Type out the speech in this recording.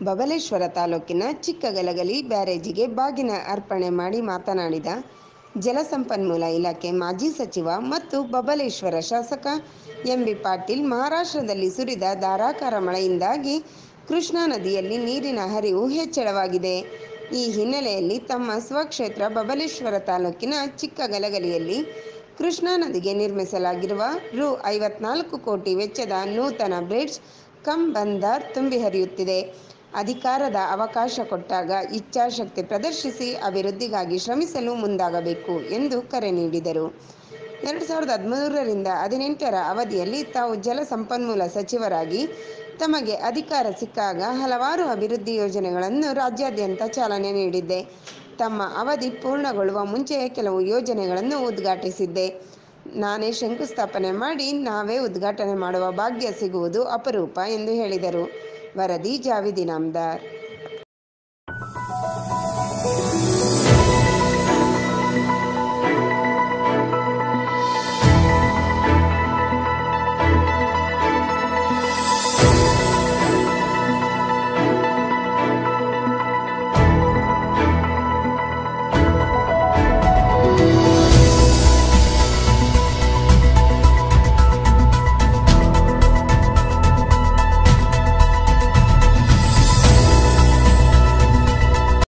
ಬಬಲೇಶ್ವರ ತಾಲೂಕಿನ ಚಿಕ್ಕಗಲಗಲಿ ಬ್ಯಾರೇಜಿಗೆ ಬಾಗಿನ ಅರ್ಪಣೆ ಮಾಡಿ ಮಾತನಾಡಿದ ಜಲಸಂಪನ್ಮೂಲ ಇಲಾಖೆ ಮಾಜಿ ಸಚಿವ ಮತ್ತು ಬಬಲೇಶ್ವರ ಶಾಸಕ ಎಂಬಿ ಪಾಟೀಲ್, ಮಹಾರಾಷ್ಟ್ರದಲ್ಲಿ ಸುರಿದ ಧಾರಾಕಾರ ಮಳೆಯಿಂದಾಗಿ ಕೃಷ್ಣಾ ನದಿಯಲ್ಲಿ ನೀರಿನ ಹರಿವು ಹೆಚ್ಚಳವಾಗಿದೆ. ಈ ಹಿನ್ನೆಲೆಯಲ್ಲಿ ತಮ್ಮ ಸ್ವಕ್ಷೇತ್ರ ಬಬಲೇಶ್ವರ ತಾಲೂಕಿನ ಚಿಕ್ಕಗಲಗಲಿಯಲ್ಲಿ ಕೃಷ್ಣಾ ನದಿಗೆ ನಿರ್ಮಿಸಲಾಗಿರುವ ರೂ. 54 ಕೋಟಿ ವೆಚ್ಚದ ನೂತನ ಬ್ರಿಡ್ಜ್ ಕಮ್ ಬಂದರ್ ತುಂಬಿ ಹರಿಯುತ್ತಿದೆ. ಅಧಿಕಾರದ ಅವಕಾಶ ಕೊಟ್ಟಾಗ ಇಚ್ಛಾಶಕ್ತಿ ಪ್ರದರ್ಶಿಸಿ ಅಭಿವೃದ್ಧಿಗಾಗಿ ಶ್ರಮಿಸಲು ಮುಂದಾಗಬೇಕು ಎಂದು ಕರೆ ನೀಡಿದರು. 2013ರಿಂದ 2018ರ ಅವಧಿಯಲ್ಲಿ ತಾವು ಜಲಸಂಪನ್ಮೂಲ ಸಚಿವರಾಗಿ ತಮಗೆ ಅಧಿಕಾರ ಸಿಕ್ಕಾಗ ಹಲವಾರು ಅಭಿವೃದ್ಧಿ ಯೋಜನೆಗಳನ್ನು ರಾಜ್ಯಾದ್ಯಂತ ಚಾಲನೆ ನೀಡಿದ್ದೆ. ತಮ್ಮ ಅವಧಿ ಪೂರ್ಣಗೊಳ್ಳುವ ಮುಂಚೆಯೇ ಕೆಲವು ಯೋಜನೆಗಳನ್ನು ಉದ್ಘಾಟಿಸಿದ್ದೆ. ನಾನೇ ಶಂಕುಸ್ಥಾಪನೆ ಮಾಡಿ ನಾವೇ ಉದ್ಘಾಟನೆ ಮಾಡುವ ಭಾಗ್ಯ ಸಿಗುವುದು ಅಪರೂಪ ಎಂದು ಹೇಳಿದರು. ವರದಿ ಜಾವೀದ್ ಇನಾಮದಾರ್.